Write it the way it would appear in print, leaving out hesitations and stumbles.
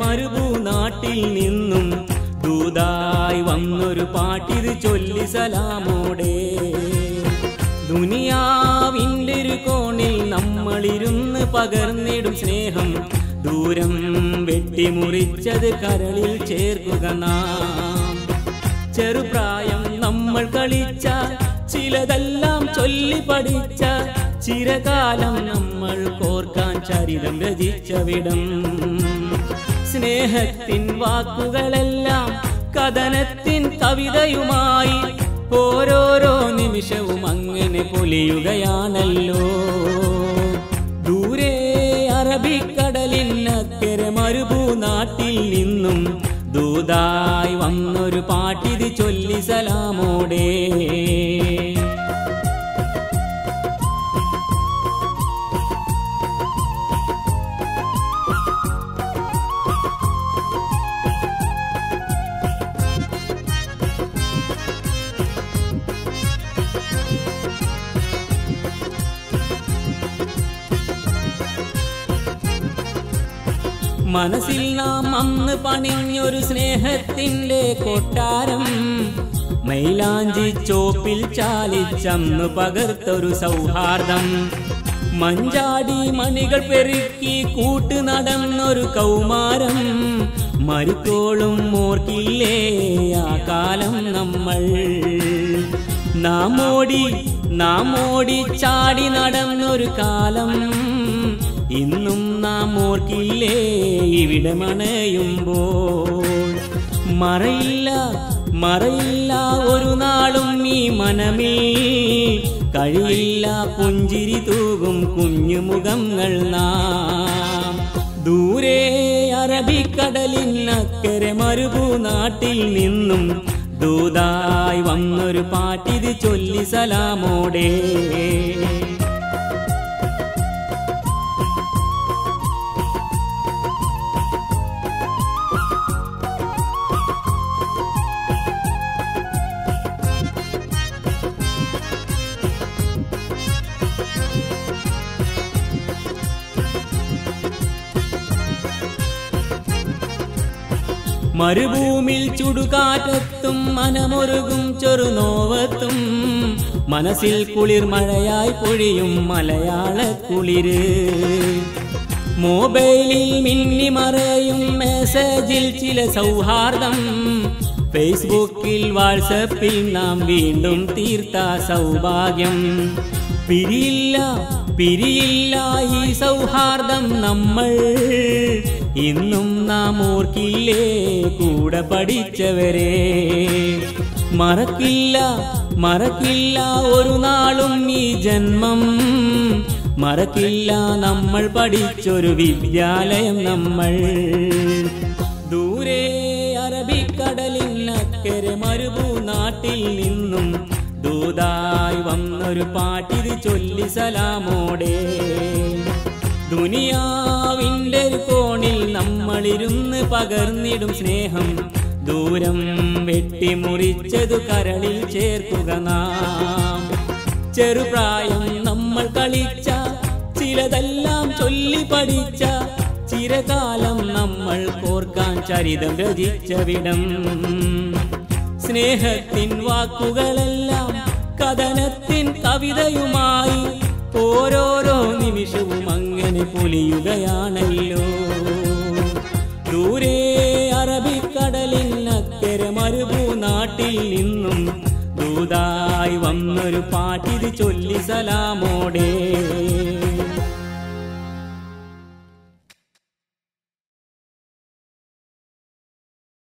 മരുഭൂനാട്ടിൽ നിന്നും ദൂതായി വന്നൊരു പാട്ടിത് ചൊല്ലി സലാമോടെ. ദുനിയാവിൻ്റെ ഒരു കോണിൽ നമ്മളിരുന്ന് പകർന്നിടും സ്നേഹം ദൂരം വെട്ടിമുറിച്ചത് കരളിൽ ചേർക്കുക നാം. ചെറുപ്രായം നമ്മൾ കളിച്ച ചിലതെല്ലാം ചൊല്ലി പഠിച്ച ചിരകാലം നമ്മൾ കോർക്കാൻ ചരിതം രചിച്ചവിടം. സ്നേഹത്തിൻ വാക്കുകളെല്ലാം കഥനത്തിൻ കവിതയുമായി ഓരോരോ നിമിഷവും അങ്ങനെ പൊലിയുകയാണല്ലോ. ദൂരെ അറബിക്കടലിനക്കരെ മരുഭൂനാട്ടിൽ നിന്നും ദൂതായി വന്നൊരു പാട്ടിത് ചൊല്ലി സലാമോടെ. മനസ്സിൽ നാം അന്ന് പണിഞ്ഞൊരു സ്നേഹത്തിൻ്റെ കൊട്ടാരം മൈലാഞ്ചി ചോപ്പിൽ ചാലിച്ചന്ന് പകർത്തൊരു സൗഹാർദ്ദം. മഞ്ചാടി മണികൾ പെരുക്കി കൂട്ട് നടന്നൊരു കൗമാരം മരിക്കോളും ഓർക്കില്ലേ ആ കാലം നമ്മൾ. നാം ഓടി ചാടി നടന്നൊരു കാലം ഇന്നും നാം ഓർക്കില്ലേ ഇവിടെ മണയുമ്പോൾ. മറയില്ല ഒരു നാളും ഈ മനമിൽ കഴിയില്ല പുഞ്ചിരി തൂകും കുഞ്ഞുമുഖങ്ങൾ നാം. ദൂരെ അറബിക്കടലിനക്കരെ മരുഭൂനാട്ടിൽ നിന്നും ദൂതായി വന്നൊരു പാട്ടിത് ചൊല്ലി സലാമോടെ. മരുഭൂമിൽ ചുടുകാറ്റത്തും മനമൊരുകും ചെറുനോവത്തും മനസ്സിൽ കുളിർ മഴയായി പൊഴിയും മലയാള കുളിര്. മൊബൈലിൽ മിന്നി മറയും മെസ്സേജിൽ ചില സൗഹാർദ്ദം ഫേസ്ബുക്കിൽ വാട്സപ്പിൽ നാം വീണ്ടും തീർത്ത സൗഭാഗ്യം. പിരിയില്ല ഈ സൗഹാർദ്ദം നമ്മൾ ഇന്നും നാം ഓർക്കില്ലേ കൂടെ പഠിച്ചവരെ. മറക്കില്ല ഒരു നാളും ഈ ജന്മം മറക്കില്ല നമ്മൾ പഠിച്ചൊരു വിദ്യാലയം നമ്മൾ. ദൂരെ അറബിക്കടലിനക്കരെ മരുഭൂനാട്ടിൽ നിന്നും ദൂതായി വന്നൊരു പാട്ടിത് ചൊല്ലി സലാമോടെ. ദുനിയാവിൻ്റെ ഒരു കോണിൽ നമ്മളിരുന്ന് പകർന്നിടും സ്നേഹം ദൂരം വെട്ടിമുറിച്ചതു കരളിൽ ചേർക്കുക നാം. ചെറുപ്രായം നമ്മൾ കളിച്ച ചിലതെല്ലാം ചൊല്ലി പഠിച്ച ചിരകാലം നമ്മൾ കോർക്കാൻ ചരിതം രചിച്ചവിടം. സ്നേഹത്തിൻ വാക്കുകളെല്ലാം കഥനത്തിൻ കവിതയുമായി ഓരോരോ നിമിഷവും അങ്ങനെ പൊലിയുകയാണല്ലോ. ദൂരെ അറബിക്കടലിനക്കരെ മരുഭൂനാട്ടിൽ നിന്നും ദൂതായി വന്നൊരു പാട്ടിത് ചൊല്ലി സലാമോടെ.